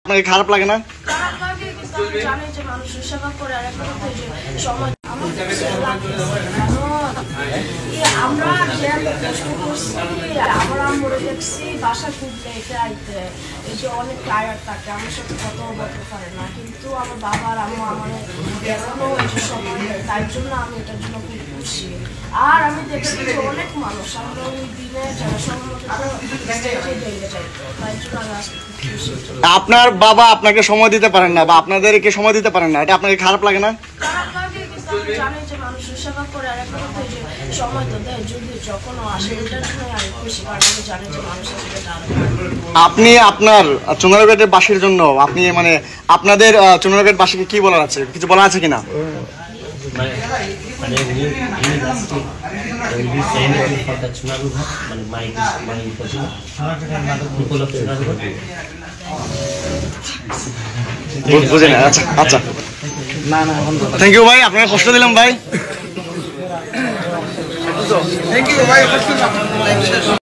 আপনাকে খারাপ লাগে না? খারাপ লাগে, কিন্তু আমি জানি যে মানুষের সেবা করে। আর একটা কথা যে সময় আমার আমরা যে কষ্ট করছি, আমরা মরে দেখছি বাসা খুঁজতে এতে আইতে, এই যে অনেক টায়ার থাকে, আমার সাথে কথা বলতে পারে না, কিন্তু আমার বাবা আর আম্মু আমার বেরোনো এই যে সময় দেয়, তাই জন্য আমি এটার জন্য খুব খুশি। আর আমি দেখছি যে অনেক মানুষ আমরা ওই দিনে যারা সম্মত স্টেজে দেখতে চাইতো, তাই জন্য আমি আজকে খুব খুশি। আপনার বাবা আপনাকে সময় দিতে পারেন না বা আপনাদেরকে সময় দিতে পারেন না, এটা আপনাকে খারাপ লাগে না? খারাপ লাগে, কিন্তু আমি জানি যে মানুষের সেবা করে। আর একটা কথা যে সময় তো দেয়, যদি যখনও আসে এটার জন্যই আমি খুশি, কারণ আমি জানি যে মানুষের সেটা আপনি আপনার চুনারুঘাটের বাসীর জন্য আপনি মানে আপনাদের চুনারুঘাট বাসীকে কি বলার আছে, কিছু বলার আছে কিনা? বুঝে না, আচ্ছা আচ্ছা, না না, থ্যাংক ইউ ভাই, আপনাকে কষ্ট দিলাম ভাই।